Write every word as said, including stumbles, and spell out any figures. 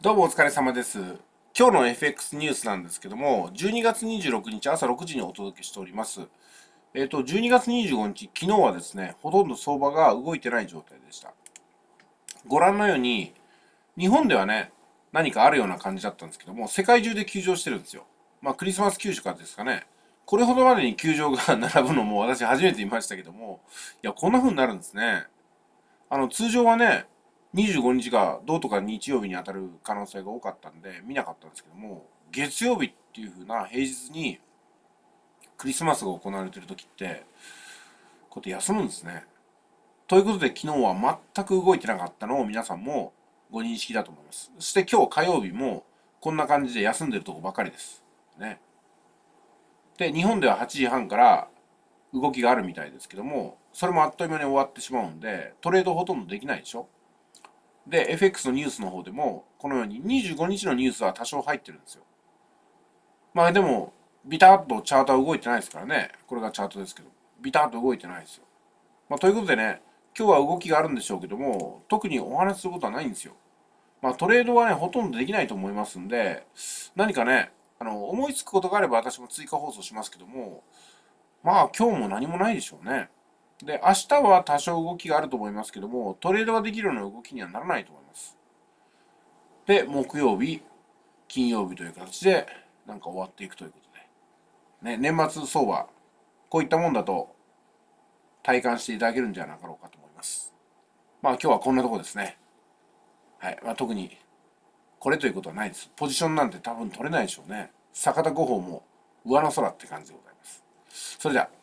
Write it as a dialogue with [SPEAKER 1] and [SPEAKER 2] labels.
[SPEAKER 1] どうもお疲れ様です。今日の エフエックス ニュースなんですけども、じゅうにがつにじゅうろくにち朝ろくじにお届けしております。えっ、と、じゅうにがつにじゅうごにち、昨日はですね、ほとんど相場が動いてない状態でした。ご覧のように、日本ではね、何かあるような感じだったんですけども、世界中で休場してるんですよ。まあ、クリスマス休暇からですかね。これほどまでに休場が並ぶのも私初めて見ましたけども、いや、こんな風になるんですね。あの、通常はね、にじゅうごにちがどうとか日曜日に当たる可能性が多かったんで、見なかったんですけども、月曜日っていう風な平日にクリスマスが行われてる時って、こうやって休むんですね。ということで昨日は全く動いてなかったのを皆さんもご認識だと思います。そして今日火曜日もこんな感じで休んでるとこばかりです。ね。で、日本でははちじはんから動きがあるみたいですけども、それもあっという間に終わってしまうんで、トレードほとんどできないでしょ。で、エフエックス のニュースの方でも、このようににじゅうごにちのニュースは多少入ってるんですよ。まあでも、ビタッとチャートは動いてないですからね。これがチャートですけど。ビタッと動いてないですよ。まあということでね、今日は動きがあるんでしょうけども、特にお話しすることはないんですよ。まあトレードはね、ほとんどできないと思いますんで、何かね、あの、思いつくことがあれば私も追加放送しますけども、まあ今日も何もないでしょうね。で、明日は多少動きがあると思いますけども、トレードができるような動きにはならないと思います。で、木曜日、金曜日という形で、なんか終わっていくということで。ね、年末相場、こういったもんだと体感していただけるんじゃなかろうかと思います。まあ今日はこんなとこですね。はい。まあ特に、これということはないです。ポジションなんて多分取れないでしょうね。坂田五法も上の空って感じでございます。それでは。